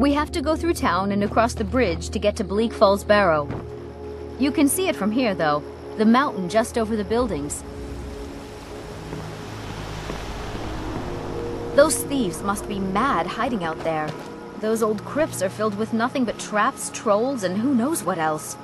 We have to go through town and across the bridge to get to Bleak Falls Barrow. You can see it from here, though. The mountain just over the buildings. Those thieves must be mad hiding out there. Those old crypts are filled with nothing but traps, trolls, and who knows what else.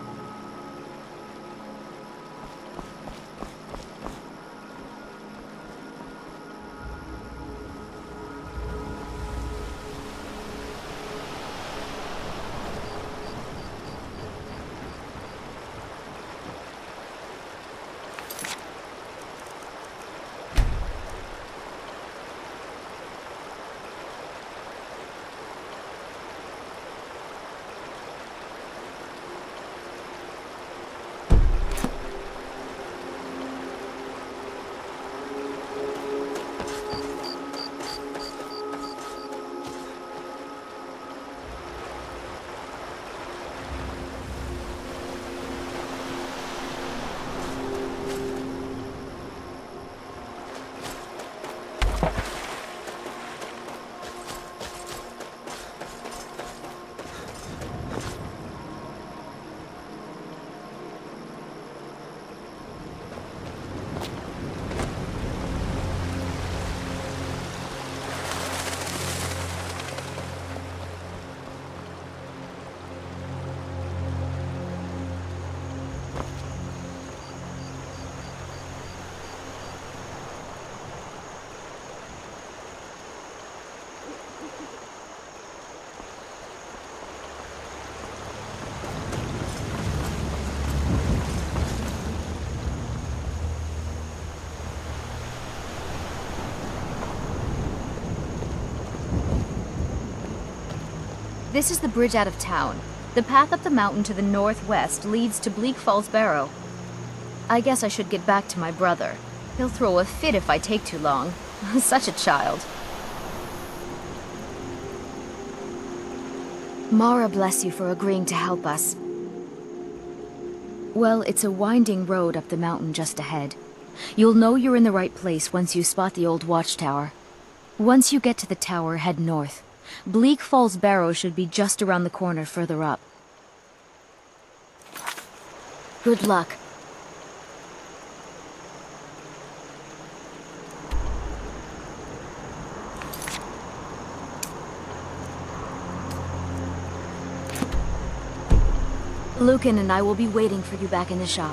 This is the bridge out of town. The path up the mountain to the northwest leads to Bleak Falls Barrow. I guess I should get back to my brother. He'll throw a fit if I take too long. Such a child. Mara bless you for agreeing to help us. Well, it's a winding road up the mountain just ahead. You'll know you're in the right place once you spot the old watchtower. Once you get to the tower, head north. Bleak Falls Barrow should be just around the corner further up. Good luck. Lucan and I will be waiting for you back in the shop.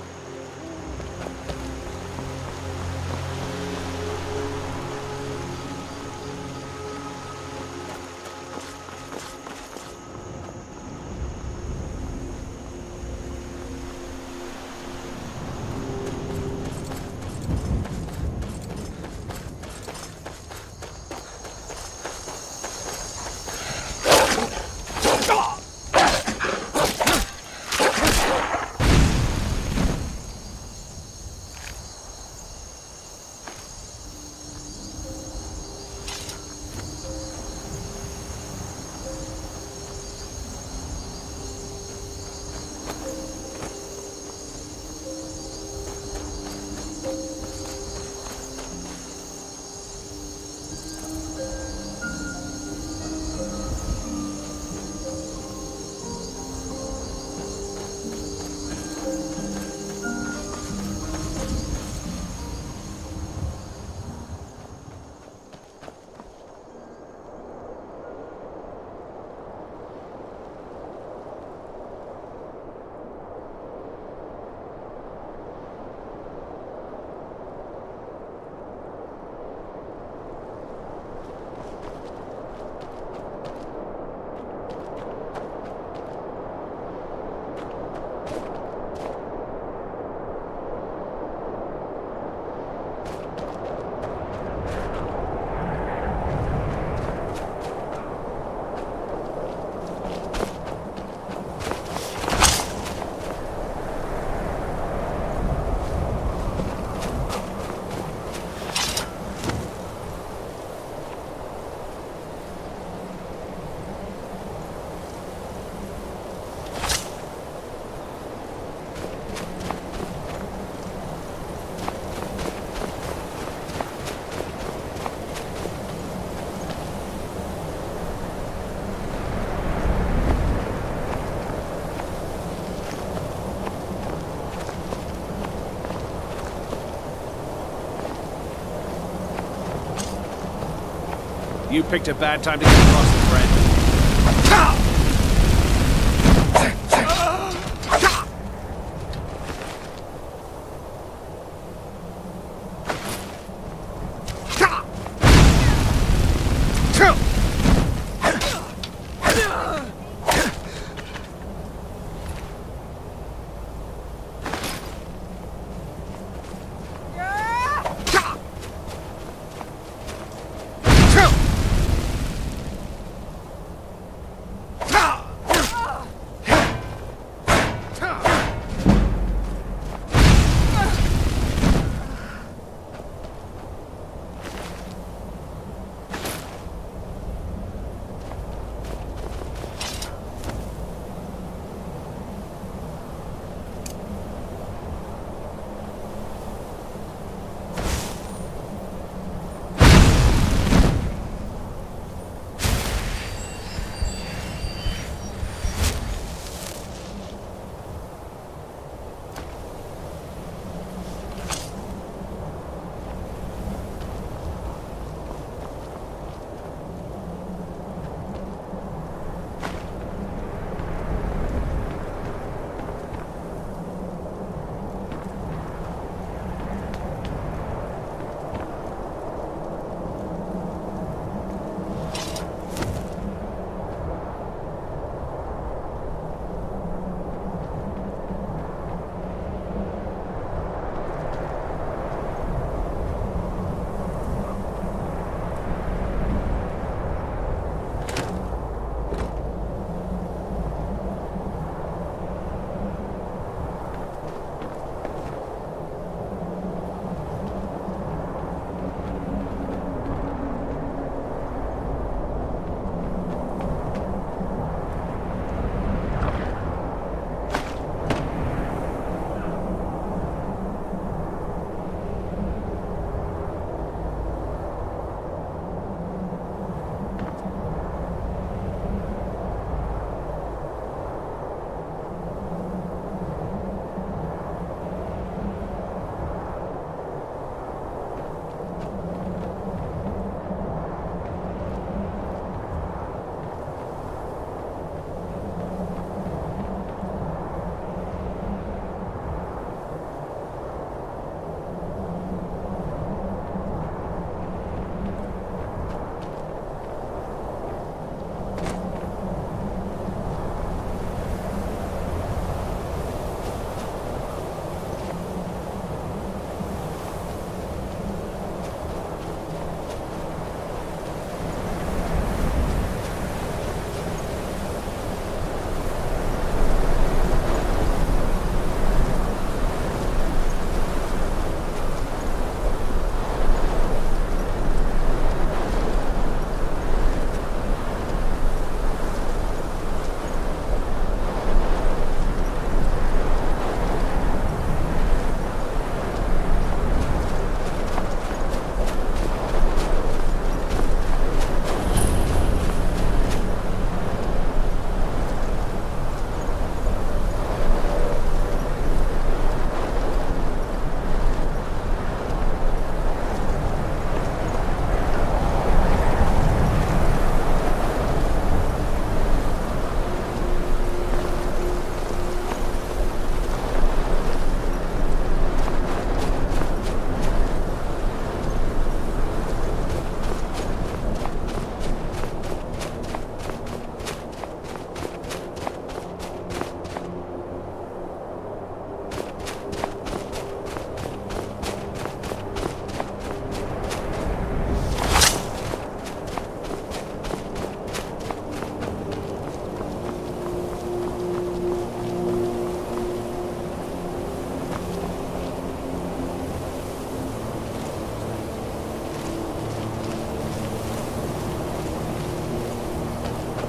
You picked a bad time to get across the friend.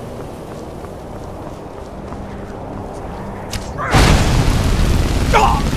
Ah!